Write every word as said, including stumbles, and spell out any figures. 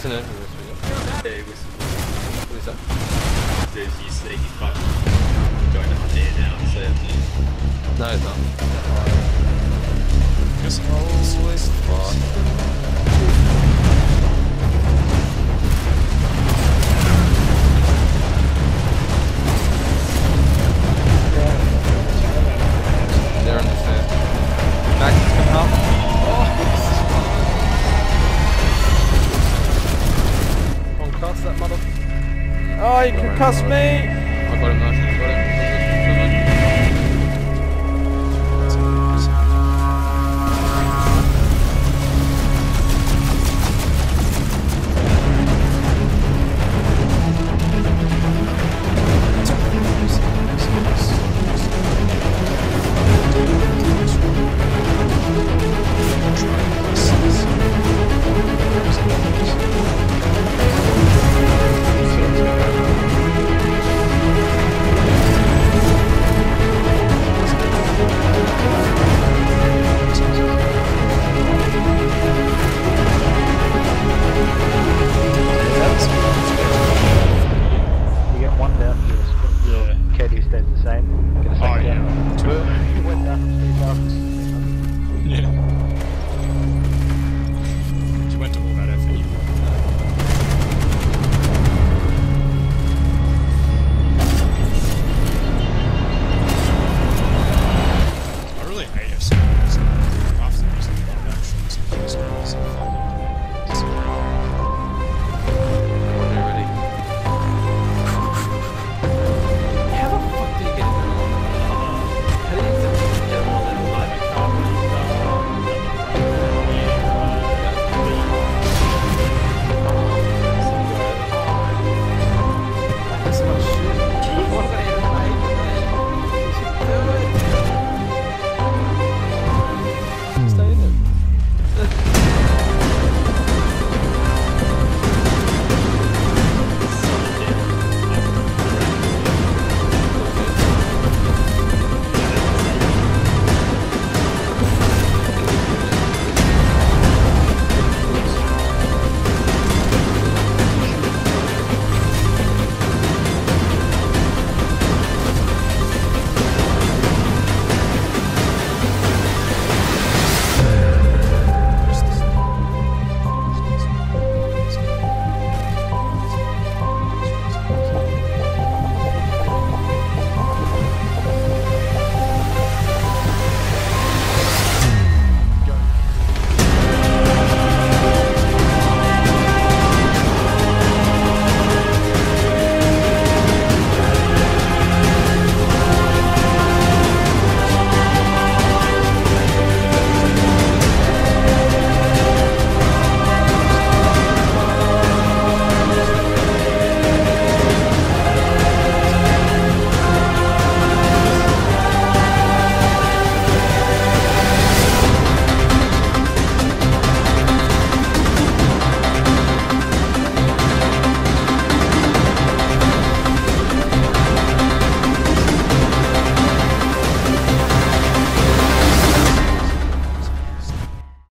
to know who this was. Yeah, he was. What is that? Dude, you sneaky fuck. Going to hunt here now, so. No, it's not. Just always fuck. They're on the stairs. Max is coming up. Oh, concuss that mother. Oh, you concussed me! I got him, nice. I got him.